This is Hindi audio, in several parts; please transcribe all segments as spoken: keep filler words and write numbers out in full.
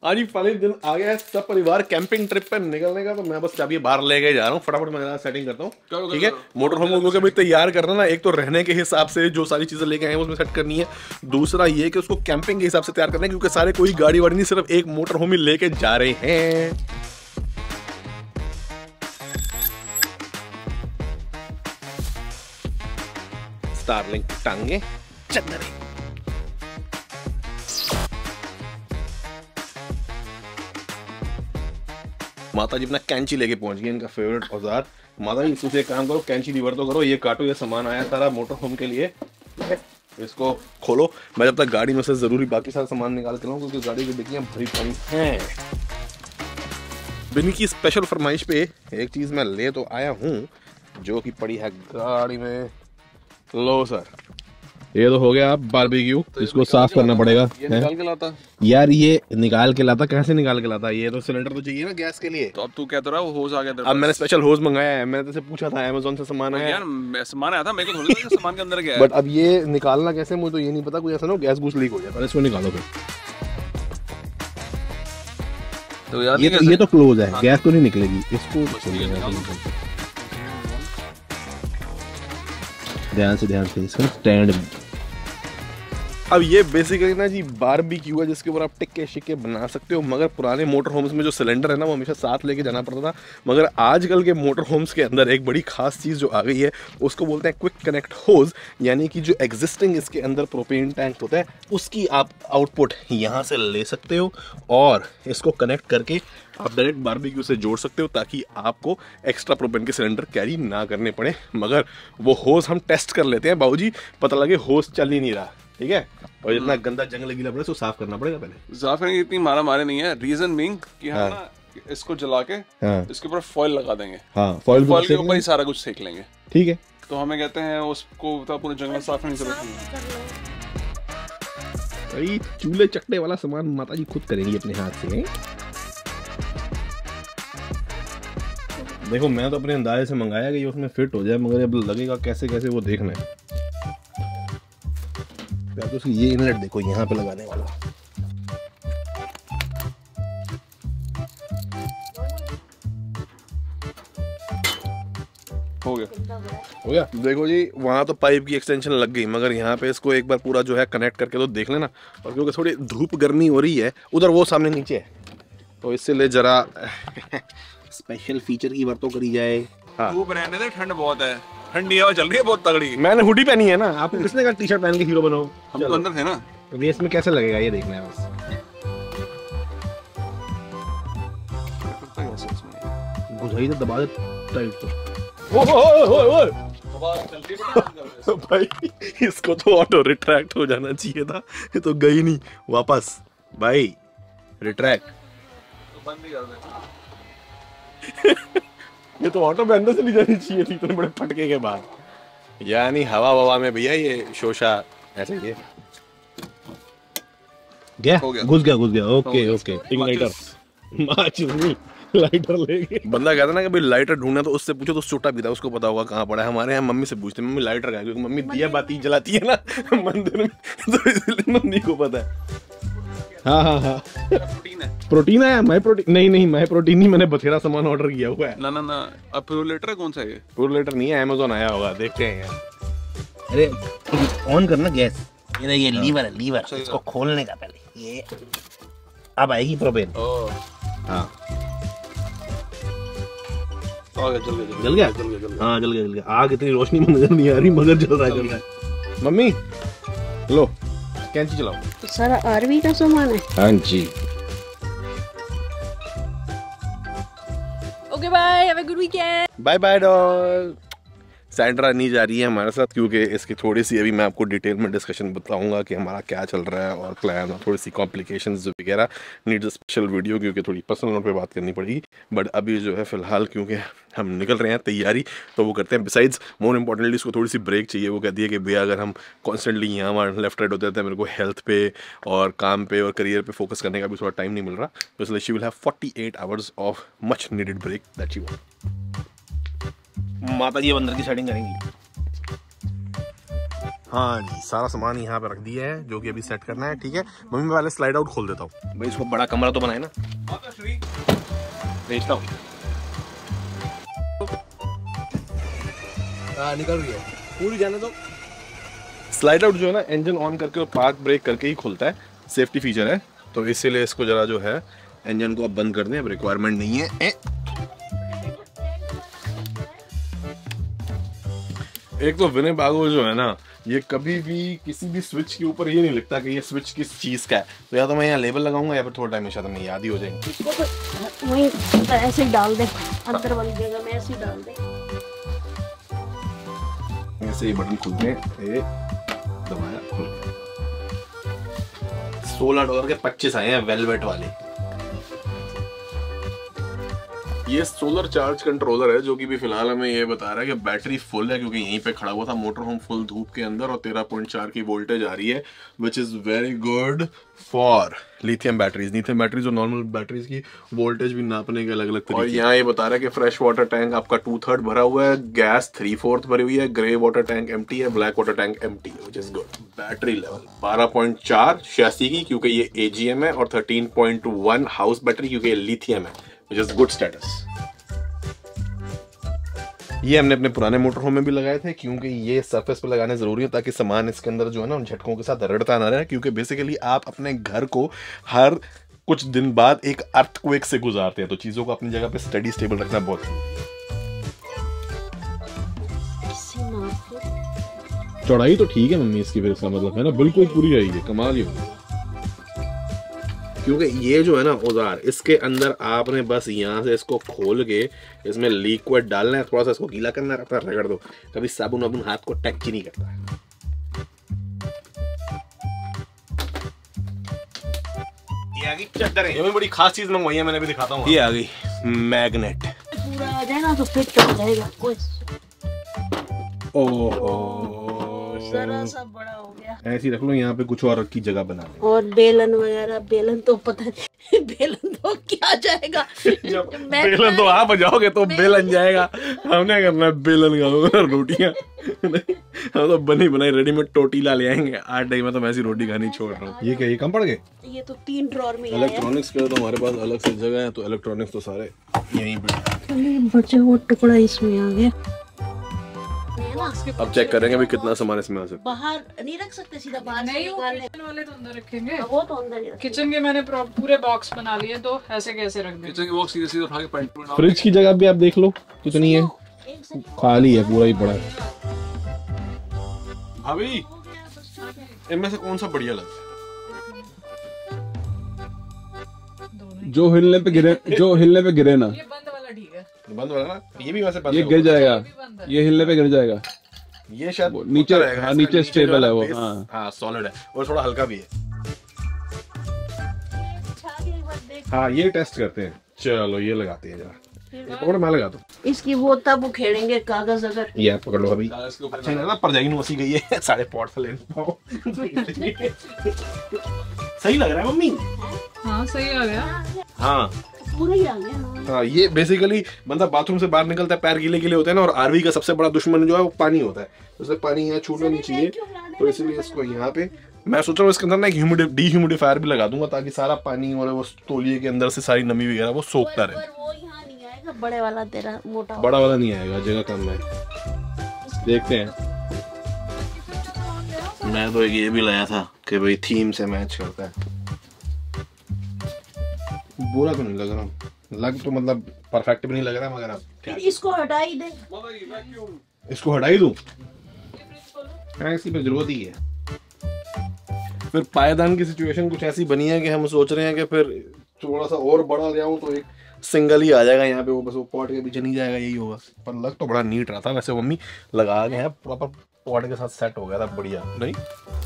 आज ही फाइनली दिन आ गया है सब परिवार कैंपिंग ट्रिप पे निकलने का। तो मैं बस चाबी बाहर लेके जा रहा हूँ, फटाफट मैं सेटिंग करता हूँ। ठीक है, मोटर होम को भी तैयार करना ना, एक तो रहने के हिसाब से जो सारी चीजें लेके आए हैं उसमें सेट करनी है, दूसरा ये कि उसको कैंपिंग के हिसाब से तैयार करना है, क्योंकि सारे कोई गाड़ी वाड़ी नहीं, सिर्फ एक मोटर होम ही लेके जा रहे हैं। स्टारलिंक टांगे चंदरे। माता जी अपना कैंची लेके पहुंच गई, इनका फेवरेट औजार। माता जी इससे एक काम करो, कैंची डिलीवर तो करो, ये काटो, ये सामान आया सारा मोटर होम के लिए, इसको खोलो। मैं जब तक गाड़ी में से जरूरी बाकी सारा सामान निकाल के लाऊं, क्योंकि गाड़ी की डिक्कियां भरी पड़ी हैं। बिन्नी की स्पेशल फरमाइश पे एक चीज मैं ले तो आया हूँ, जो कि पड़ी है गाड़ी में। लो सर, ये तो हो गया बारबेक्यू, तो इसको साफ करना पड़ेगा। ये निकाल के लाता यार, ये निकाल के लाता कैसे निकाल के लाता? ये तो सिलेंडर तो चाहिए ना गैस के लिए। तो अब तू कहता रहा वो होज आ गया तेरे अब मैंने स्पेशल होज मंगाया है, मैंने तुझसे पूछा था अमेज़न से सामान आया। यार सामान आया था, मेरे को थोड़ी पता सामान के अंदर क्या है। बट अब ये निकालना कैसे मुझे तो ये नहीं पता, कोई ऐसा ना गैस घुस लीक हो जाए। पहले इसको निकालो फिर। तो यार ये तो ये तो क्लोज है, गैस तो नहीं निकलेगी इसको। ध्यान से ध्यान से इसका स्टैंड। अब ये बेसिकली ना जी बारबेक्यू है, जिसके ऊपर आप टिक्के शिक्के बना सकते हो। मगर पुराने मोटर होम्स में जो सिलेंडर है ना, वो हमेशा साथ लेके जाना पड़ता था। मगर आजकल के मोटर होम्स के अंदर एक बड़ी खास चीज़ जो आ गई है, उसको बोलते हैं क्विक कनेक्ट होज। यानी कि जो एग्जिस्टिंग इसके अंदर प्रोपेन टैंक होता है, उसकी आप आउटपुट यहाँ से ले सकते हो और इसको कनेक्ट करके आप डायरेक्ट बारबेक्यू से जोड़ सकते हो, ताकि आपको एक्स्ट्रा प्रोपेन के सिलेंडर कैरी ना करने पड़े। मगर वो होज हम टेस्ट कर लेते हैं बाबूजी, पता लगे होज चल ही नहीं रहा। ठीक है, और इतना गंदा जंग गीला पड़े तो साफ करना पड़ेगा पहले। साफ करने की इतनी मारा मारे नहीं है। रीजन बीइंग कि हम ना इसको जला के हाँ। इसके ऊपर फॉइल लगा देंगे। हाँ, फॉइल फॉइल के ऊपर ही सारा कुछ सेक लेंगे। ठीक है, तो हमें कहते हैं उसको तो पूरे जंगल साफ नहीं करेंगे। भाई चूल्हे चकटे वाला सामान माता जी खुद करेंगी अपने हाथ से। देखो मैं तो अपने अंदाजे से मंगाया कि ये उसमें फिट हो जाए, मगर अब लगेगा कैसे कैसे वो देखना है। तो उसकी ये इनलेट देखो यहाँ पे लगाने वाला। हो गया हो गया। देखो जी, वहाँ तो पाइप की एक्सटेंशन लग गई, मगर यहाँ पे इसको एक बार पूरा जो है कनेक्ट करके तो देख लेना। और क्योंकि थोड़ी धूप गर्मी हो रही है, उधर वो सामने नीचे है, तो इससे ले जरा स्पेशल फीचर की वर्तों करी जाए। हाँ, धूप रहने दे, ठंड बहुत है, ठंडी हवा चल रही है बहुत तगड़ी। मैंने हुडी पहनी है ना, आपको किसने कहा टी शर्ट पहन के हीरो बनो? हम तो अंदर थे ना। रेस में कैसे लगेगा ये देखना है बस। बुझाई तो दबा दे टाइट तो। ओह ओह ओह ओह भाई, इसको तो ऑटो रिट्रैक्ट हो जाना चाहिए था, ये तो गई नहीं वापस। भाई रिट्रैक्ट तो बंद ही कर दे। ये तो ऑटो में अंदर से नहीं जानी चाहिए थी इतने बड़े फटके के बाद। यानी हवा हवा में भैया ये शोशा ऐसे ये गया, घुस गया घुस गया। ओके ओके, इग्नाइटर माचिस नहीं, लाइटर लेके। बंदा कहता ना कि भाई लाइटर ढूंढना, तो उससे पूछो तो छोटा भी था, उसको पता होगा कहाँ पड़ा है। हमारे यहाँ मम्मी से पूछते, मम्मी लाइटर का है, क्योंकि मम्मी दिया बाती जलाती है ना मंदिर में, तो इसलिए मम्मी को पता है। हाँ हाँ हाँ, प्रोटीन है। प्रोटीन है, माई प्रोटीन नहीं नहीं माई प्रोटीन नहीं, मैंने बथेरा सामान ऑर्डर किया हुआ है। ना ना ना, अब प्रोलेटर है कौन सा है? प्रोलेटर नहीं है, अमेज़न आया होगा, देखते हैं यार। अरे ऑन करना गैस। ये ये लीवर है, लीवर, इसको खोलने का पहले ये, अब आएगी प्रोपेन। हाँ जल गया जल गया जल गया जल हाँ जल गया जल गया। आग इतनी रोशनी में नजर नहीं आ रही, मगर जल रहा है जल रहा है। मम्मी लो कैंची चलाओ। तो सारा आरवी का सामान है। हाँ जी। Okay bye, have a good weekend. Bye bye doll. Sandra नहीं जा रही है हमारे साथ, क्योंकि इसकी थोड़ी सी अभी मैं आपको डिटेल में डिस्कशन बताऊंगा कि हमारा क्या चल रहा है और प्लान और थोड़ी सी कॉम्प्लिकेशंस वगैरह। नीड्स स्पेशल वीडियो, क्योंकि थोड़ी पर्सनल नोट पे बात करनी पड़ेगी। बट अभी जो है फिलहाल क्योंकि हम निकल रहे हैं तैयारी, तो वो करते हैं। बिसाइड्स मोर इम्पॉर्टेंटली उसको थोड़ी सी ब्रेक चाहिए। वो कहती है कि भैया अगर हम कॉन्स्टेंटली यहाँ वहाँ लेफ्ट राइट होते रहते हैं, मेरे को हेल्थ पे और काम पे और करियर पे फोकस करने का भी थोड़ा टाइम नहीं मिल रहा, तो इसलिए she will have forty eight hours of much needed break that she want. माता जी बंदर की सेटिंग करेंगी। हाँ जी, सारा सामान यहाँ पे रख दिया है जो कि अभी सेट करना है। ठीक है मम्मी, मैं पहले स्लाइड आउट खोल देता हूँ भाई, इसको बड़ा कमरा तो बनाए ना, भेजता हूँ। हाँ निकल रही है पूरी, जाने दो। स्लाइड आउट जो है ना इंजन ऑन करके और पार्क ब्रेक करके ही खुलता है, सेफ्टी फीचर है, तो इसीलिए इसको जरा जो है इंजन को अब बंद कर दें, अब रिक्वायरमेंट नहीं है। ए? एक तो विनेबागो जो है ना, ये कभी भी किसी भी स्विच के ऊपर ये नहीं लिखता कि ये स्विच किस चीज का है, तो या तो मैं यहाँ लेबल लगाऊंगा या फिर थोड़ा टाइम में शायद हमें याद ही हो जाएंगे। इसको तो वहीं ऐसे ही डाल दे, अंदर वाली जगह में ऐसे ही डाल दे, ऐसे ही बटन खुलते हैं, दबाया खुल गया। सोलह डॉलर के पच्चीस आए हैं वेलवेट वाले। ये सोलर चार्ज कंट्रोलर है जो कि भी फिलहाल हमें ये बता रहा है कि बैटरी फुल है, क्योंकि यहीं पे खड़ा हुआ था मोटर होम फुल धूप के अंदर, और तेरह पॉइंट चार की वोल्टेज आ रही है, which is very good for lithium batteries. Lithium batteries और नॉर्मल बैटरीज की वोल्टेज भी नापने के अलग अलग तरीके। और यहाँ ये बता रहा है कि फ्रेश वाटर टैंक आपका टू थर्ड भरा हुआ है, गैस थ्री फोर्थ भरी हुई है, ग्रे वाटर टैंक एम्प्टी है, ब्लैक वाटर टैंक एम्प्टी है, which is good. Battery level बारह पॉइंट चार छियासी की, क्योंकि ये एजीएम है, और thirteen point one house battery क्योंकि ये लिथियम है, विच इज गुड स्टेटस। ये हमने अपने पुराने मोटर होम में भी लगाए थे, क्योंकि ये सरफेस पे लगाने जरूरी है ताकि सामान इसके अंदर जो है ना उन झटकों के साथ रड़ता ना रहे, क्योंकि बेसिकली आप अपने घर को हर कुछ दिन बाद एक अर्थक्वेक से गुजारते हैं, तो चीजों को अपनी जगह पे स्टडी स्टेबल रखना बहुत जरूरी है। चौड़ाई तो ठीक है मम्मी इसकी, फिर इसका मतलब है ना बिल्कुल पूरी आई है, कमाल ही होगी। क्योंकि ये जो है ना औजार, इसके अंदर आपने बस यहाँ से इसको खोल के इसमें लिक्विड डालना है, थोड़ा सा इसको गीला करना है, रगड़ दो, कभी साबुन वाबुन हाथ को टच ही नहीं करता है। ये आ गई चद्दर, ये भी बड़ी खास चीज मंगवाई है मैंने, भी दिखाता हूँ। ये आ गई मैग्नेट, पूरा आ जाएगा तो फिट कर जाएगा। कोई ओह जरा सा बड़ा हो गया, ऐसे ही रख लो, यहाँ पे कुछ और की जगह बना लो। और बेलन वगैरह, बेलन तो पता नहीं बेलन तो क्या जाएगा, बेलन तो आप बजाओगे तो बेलन जाएगा, हमने करना है बेलन का रोटियां। हम तो बनी बनाई रेडीमेड टोटीला ले आएंगे, आठ टाइम में तो मैं ऐसी रोटी खानी छोड़ रहा हूँ। ये क्या, ये कम पड़ गए? ये तो तीन ड्रॉर में। इलेक्ट्रॉनिक्स के तो हमारे पास अलग से जगह है, तो इलेक्ट्रॉनिक्स तो सारे यहीं पे। बचे वो टुकड़ा इसमें आ गया। अब चेक करेंगे भी कितना सामान इसमें आ सकता है। बाहर नहीं रख सकते, सीधा बाहर नहीं, किचन वाले तो अंदर रखेंगे, वो तो अंदर ही रखेंगे। किचन के मैंने पूरे बॉक्स बना लिए, तो ऐसे कैसे रख दें? किचन की बॉक्स सीधे सीधे उठा के पेंट में डाल। फ्रिज की जगह भी आप देख लो कितनी है, खाली है, पूरा ही पड़ा है। भाभी इनमें से कौन सा बढ़िया लगता है? जो हिलने पे गिरे, जो हिलने पे गिरे ना। ये बंद वाला ठीक है, बंद वाला ना, ये भी वैसे बंद ये गिर जाएगा, ये हिलने पे गिर जाएगा। ये शायद नीचे, हाँ नीचे स्टेबल है वो, हाँ हाँ सॉलिड है और थोड़ा हल्का भी है। हाँ ये टेस्ट करते हैं, चलो ये लगाते हैं जरा, पकड़ो मैं लगा दूं। इसकी वो तब उखेड़ेंगे कागज, अगर ये आप पकड़ लो अभी। अच्छा नहीं लगा, परजाई वसी गई है साढ़े पॉट से लेने। सही लग रहा है मम्मी? हाँ सही आ गया। हाँ पूरा ही आ गया। हाँ ये बेसिकली बंदा बाथरूम से बाहर निकलता है, पैर गीले गीले होते हैं ना, और आरवी का सबसे बड़ा दुश्मन जो है वो पानी होता है, उससे पानी यहाँ छूटना नहीं चाहिए, तो इसलिए इसको यहाँ पे मैं सोच रहा हूँ इसके अंदर ना एक ह्यूमिडी डी ह्यूमिडिफायर भी लगा दूंगा, ताकि सारा पानी और वो तौलिए के अंदर से सारी नमी वगैरह वो सोखता रहे। वो यहाँ नहीं आएगा, बड़े वाला तेरा मोटा बड़ा वाला नहीं आएगा, जगह कम है, देखते हैं। मैं तो एक ये भी लाया था कि भाई थीम से मैच करता है। बुरा तो नहीं लग रहा, लग तो मतलब परफेक्ट भी नहीं लग रहा, मगर अब क्या, इसको हटा ही दे। इसको हटा ही दूं? हाँ इसकी फिर जरूरत ही है। फिर पायदान की सिचुएशन कुछ ऐसी बनी है कि हम सोच रहे हैं कि फिर थोड़ा सा और बड़ा ले आऊं तो एक सिंगल ही आ जाएगा यहाँ पे, वो बस वो पॉट के पीछे नहीं जाएगा, यही होगा। पर लग तो बड़ा नीट रहा था वैसे, मम्मी लगा गए हैं प्रॉपर पॉट के साथ सेट हो गया था, बढ़िया नहीं?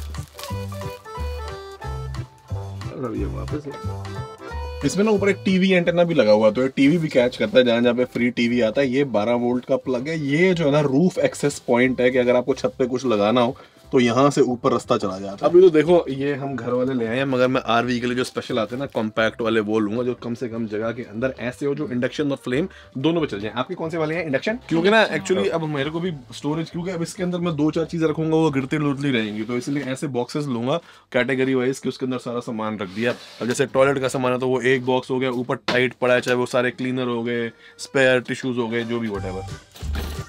ये वापस इसमें ना ऊपर एक टीवी एंटेना भी लगा हुआ, तो ये टीवी भी कैच करता है जहाँ जहाँ पे फ्री टीवी आता है। ये बारह वोल्ट का प्लग है। ये जो है ना रूफ एक्सेस पॉइंट है कि अगर आपको छत पे कुछ लगाना हो तो यहाँ से ऊपर रास्ता चला जाता है। अभी तो देखो ये हम घर वाले ले आए हैं, मगर मैं आरवी के लिए जो स्पेशल आते हैं ना कॉम्पैक्ट वाले वो लूंगा जो कम से कम जगह के अंदर ऐसे हो जो इंडक्शन और फ्लेम दोनों पे चल जाए। आपके कौन से वाले हैं इंडक्शन? क्योंकि ना एक्चुअली अब मेरे को भी स्टोरेज, क्योंकि अब इसके अंदर मैं दो चार चीजें रखूंगा वो गिरती लुड़ती रहेंगी, तो इसलिए ऐसे बॉक्सेस लूंगा कैटेगरी वाइज कि उसके अंदर सारा सामान रख दिया। अब जैसे टॉयलेट का सामान है तो वो एक बॉक्स हो गया, ऊपर टाइट पड़ा है, चाहे वो सारे क्लीनर हो गए, स्पेयर टिश्यूज हो गए, जो भी व्हाटएवर।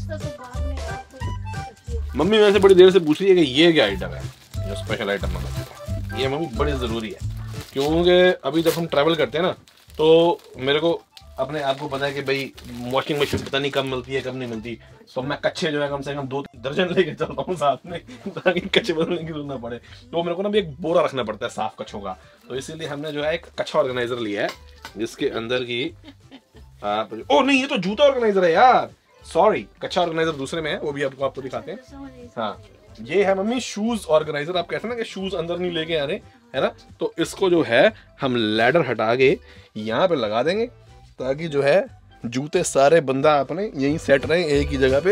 मम्मी वैसे बड़ी देर से पूछ रही है कि ये क्या आइटम है जो स्पेशल आइटम है। ये मम्मी बड़ी ज़रूरी है क्योंकि अभी जब हम ट्रैवल करते हैं ना तो मेरे को अपने आप को पता है कि भाई वॉशिंग मशीन पता नहीं कब मिलती है कब नहीं मिलती, तो मैं कच्चे जो है कम से कम दो दर्जन लेके चलता हूँ साथ में ताकि कच्चे बदलने की जरूरत ना पड़े। तो मेरे को ना भी एक बोरा रखना पड़ता है साफ कच्छों का, तो इसीलिए हमने जो है एक कच्छा ऑर्गेनाइजर लिया है जिसके अंदर की आप ओ नहीं ये तो जूता ऑर्गेनाइजर है यार, सॉरी कच्छा ऑर्गेनाइजर दूसरे में है, वो भी आपको आपको दिखाते हैं। हाँ ये है मम्मी शूज ऑर्गेनाइजर। आप कहते हैं ना कि शूज अंदर नहीं लेके आने, है ना, तो इसको जो है हम लैडर हटा के यहाँ पे लगा देंगे ताकि जो है जूते सारे बंदा अपने यहीं सेट रहे एक ही जगह पे।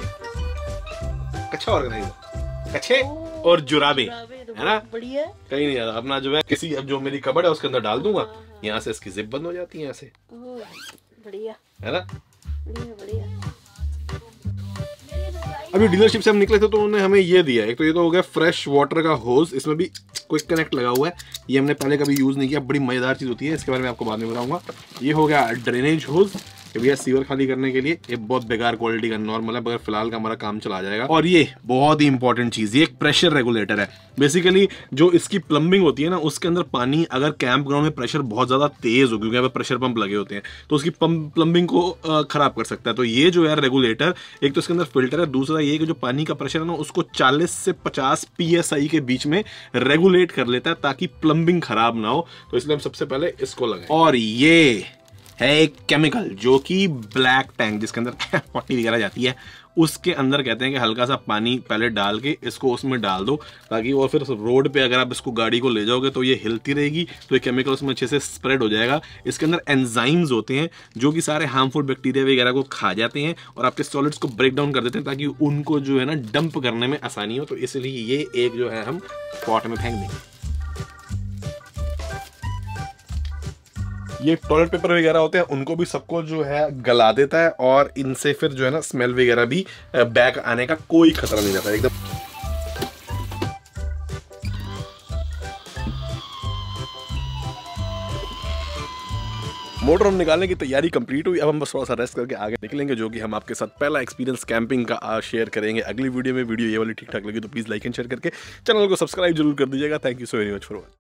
कच्छा ऑर्गेनाइजर, कच्छे और जुराबे, है ना, बढ़िया कहीं नहीं जाता अपना जो है किसी अब जो मेरी कबड़ है उसके अंदर डाल दूंगा, यहाँ से इसकी जिप बंद हो जाती है यहाँ से, बढ़िया है ना। बढ़िया बढ़िया। अभी डीलरशिप से हम निकले थे तो उन्होंने हमें ये दिया, एक तो ये तो हो गया फ्रेश वाटर का होज, इसमें भी क्विक कनेक्ट लगा हुआ है, ये हमने पहले कभी यूज नहीं किया, बड़ी मजेदार चीज होती है, इसके बारे में आपको बाद में बताऊंगा। ये हो गया ड्रेनेज होज, भैया सीवर खाली करने के लिए, ये बहुत बेकार क्वालिटी का नॉर्मल है मगर फिलहाल का हमारा काम चला जाएगा। और ये बहुत ही इंपॉर्टेंट चीज, ये एक प्रेशर रेगुलेटर है। बेसिकली जो इसकी प्लम्बिंग होती है ना उसके अंदर पानी अगर कैंप ग्राउंड में प्रेशर बहुत ज्यादा तेज हो क्योंकि यहाँ पे प्रेशर पंप लगे होते हैं तो उसकी प्लम्बिंग को खराब कर सकता है। तो ये जो है रेगुलेटर, एक तो इसके अंदर फिल्टर है, दूसरा ये कि जो पानी का प्रेशर है ना उसको चालीस से पचास पी एस आई के बीच में रेगुलेट कर लेता है ताकि प्लम्बिंग खराब ना हो, तो इसलिए हम सबसे पहले इसको लगाएं। और ये है एक केमिकल जो कि ब्लैक टैंक जिसके अंदर पानी वगैरह जाती है उसके अंदर कहते हैं कि हल्का सा पानी पहले डाल के इसको उसमें डाल दो ताकि, और फिर रोड पे अगर आप इसको गाड़ी को ले जाओगे तो ये हिलती रहेगी तो ये केमिकल उसमें अच्छे से स्प्रेड हो जाएगा। इसके अंदर एंजाइम्स होते हैं जो कि सारे हार्मफुल बैक्टीरिया वगैरह को खा जाते हैं और आपके सॉलिड्स को ब्रेक डाउन कर देते हैं ताकि उनको जो है ना डंप करने में आसानी हो, तो इसलिए ये एक जो है हम पॉट में फेंक देंगे। ये टॉयलेट पेपर वगैरह होते हैं उनको भी सबको जो है गला देता है और इनसे फिर जो है ना स्मेल वगैरह भी बैक आने का कोई खतरा नहीं रहता एकदम। मोटर हम निकालने की तैयारी कंप्लीट हुई, अब हम बस थोड़ा सा रेस्ट करके आगे निकलेंगे जो कि हम आपके साथ पहला एक्सपीरियंस कैंपिंग का शेयर करेंगे अगली वीडियो में। वीडियो ये वाली ठीक ठाक लगी तो प्लीज लाइक एंड शेयर करके चैनल को सब्सक्राइब जरूर कर दीजिएगा। Thank you so very much for watching.